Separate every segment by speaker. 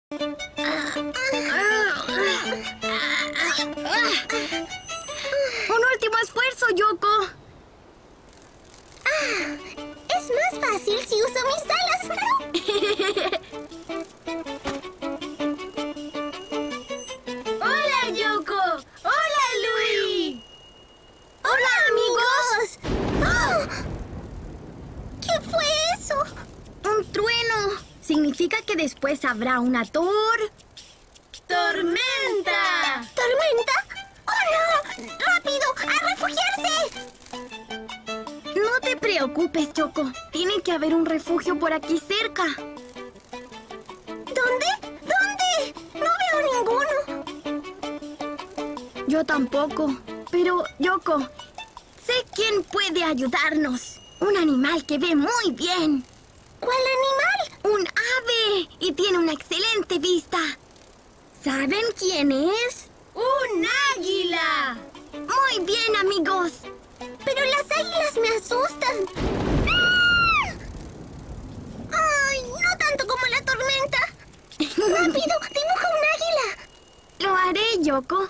Speaker 1: Un último esfuerzo, Yoko.
Speaker 2: Es más fácil si uso mis alas.
Speaker 1: ¡Hola, Yoko! ¡Hola, Louie!
Speaker 2: ¡Hola, amigos! ¡Oh! ¿Qué fue eso?
Speaker 1: ¡Un trueno! Significa que después habrá una ¡tormenta!
Speaker 2: ¿Tormenta? ¡Oh, no! ¡Rápido! ¡A refugiarse!
Speaker 1: No te preocupes, Yoko. Tiene que haber un refugio por aquí cerca.
Speaker 2: ¿Dónde? ¿Dónde? No veo ninguno.
Speaker 1: Yo tampoco. Pero, Yoko, sé quién puede ayudarnos. Un animal que ve muy bien.
Speaker 2: ¿Cuál animal?
Speaker 1: ¡Un ave! Y tiene una excelente vista. ¿Saben quién es? ¡Un águila! Muy bien, amigos.
Speaker 2: Pero las águilas me asustan. ¡Ah! ¡Ay! No tanto como la tormenta. ¡Rápido! ¡Dibuja un águila!
Speaker 1: Lo haré, Yoko.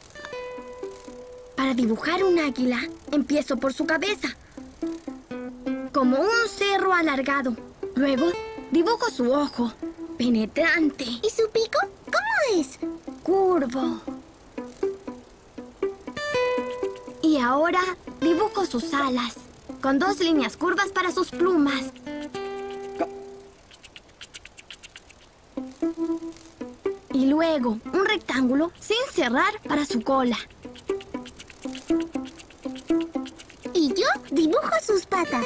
Speaker 1: Para dibujar un águila, empiezo por su cabeza. Como un cerro alargado. Luego, dibujo su ojo, penetrante.
Speaker 2: ¿Y su pico? ¿Cómo es?
Speaker 1: Curvo. Y ahora dibujo sus alas, con 2 líneas curvas para sus plumas. Y luego un rectángulo sin cerrar para su cola.
Speaker 2: Y yo dibujo sus patas.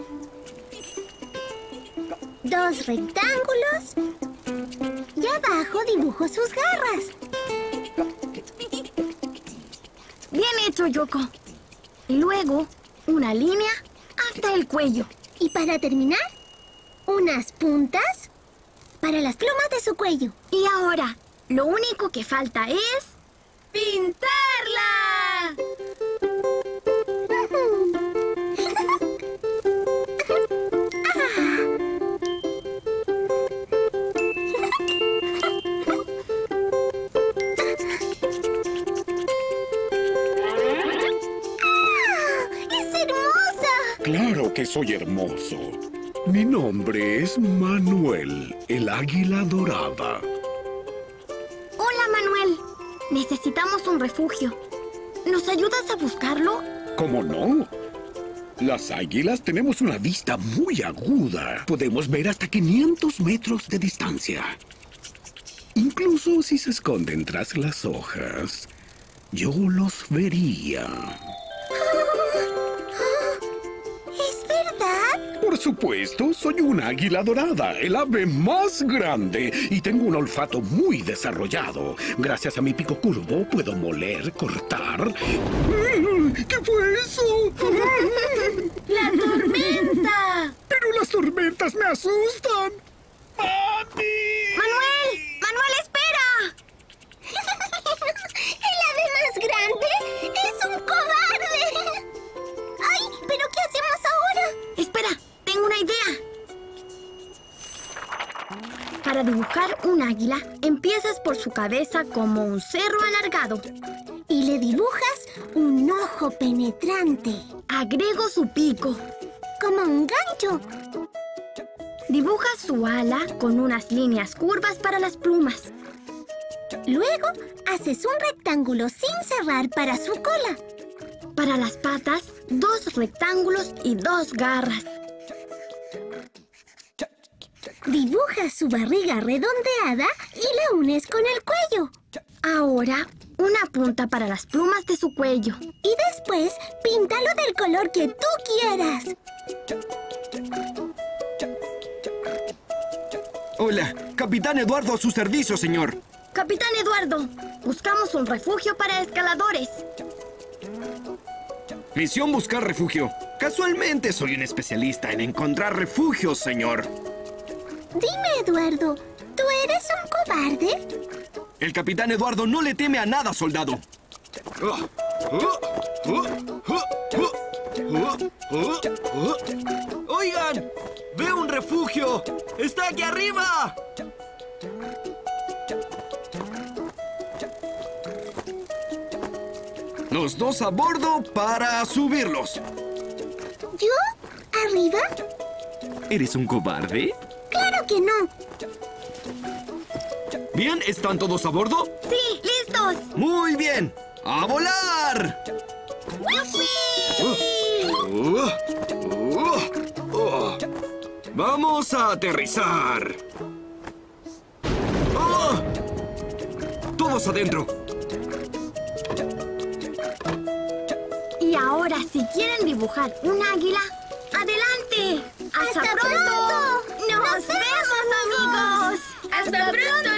Speaker 2: 2 rectángulos. Y abajo dibujo sus garras.
Speaker 1: Bien hecho, Yoko. Y luego una línea hasta el cuello.
Speaker 2: Y para terminar, unas puntas para las plumas de su cuello.
Speaker 1: Y ahora, lo único que falta es... ¡pintarla!
Speaker 3: Claro que soy hermoso. Mi nombre es Manuel, el águila dorada.
Speaker 1: Hola, Manuel. Necesitamos un refugio. ¿Nos ayudas a buscarlo?
Speaker 3: ¿Cómo no? Las águilas tenemos una vista muy aguda. Podemos ver hasta 500 metros de distancia. Incluso si se esconden tras las hojas, yo los vería.
Speaker 2: ¿Es verdad?
Speaker 3: Por supuesto, soy un águila dorada, el ave más grande, y tengo un olfato muy desarrollado. Gracias a mi pico curvo, puedo moler, cortar... ¿Qué fue eso?
Speaker 1: ¡La tormenta!
Speaker 3: ¡Pero las tormentas me asustan! ¡Mami!
Speaker 1: ¡Manuel! ¡Manuel, espera!
Speaker 2: ¿El ave más grande? ¡Es un cobarde! ¡Ay! ¿Pero qué hacemos ahora?
Speaker 1: Espera, tengo una idea. Para dibujar un águila, empiezas por su cabeza como un cerro alargado.
Speaker 2: Y le dibujas un ojo penetrante.
Speaker 1: Agrego su pico.
Speaker 2: Como un gancho.
Speaker 1: Dibujas su ala con unas líneas curvas para las plumas.
Speaker 2: Luego, haces un rectángulo sin cerrar para su cola.
Speaker 1: Para las patas, 2 rectángulos y 2 garras.
Speaker 2: Dibujas su barriga redondeada y la unes con el cuello.
Speaker 1: Ahora, una punta para las plumas de su cuello.
Speaker 2: Y después, píntalo del color que tú quieras.
Speaker 4: Hola, Capitán Eduardo a su servicio, señor.
Speaker 1: Capitán Eduardo, buscamos un refugio para escaladores.
Speaker 4: Misión buscar refugio. Casualmente soy un especialista en encontrar refugios, señor.
Speaker 2: Dime, Eduardo, ¿tú eres un cobarde?
Speaker 4: El Capitán Eduardo no le teme a nada, soldado.
Speaker 5: ¡Oigan! ¡Veo un refugio! ¡Está aquí arriba!
Speaker 4: Los dos a bordo para subirlos.
Speaker 2: ¿Yo? ¿Arriba?
Speaker 4: ¿Eres un cobarde?
Speaker 2: ¡Claro que no!
Speaker 4: Bien, ¿están todos a bordo?
Speaker 1: ¡Sí, listos!
Speaker 4: Muy bien. ¡A volar! Vamos a aterrizar. ¡Oh! Todos adentro.
Speaker 1: Y ahora, si quieren dibujar un águila, ¡adelante! ¡Hasta,
Speaker 2: ¡Hasta
Speaker 1: pronto!
Speaker 2: pronto!
Speaker 1: ¡Nos
Speaker 2: ¡Nos
Speaker 1: vemos,
Speaker 2: vemos,
Speaker 1: amigos! ¡Hasta pronto!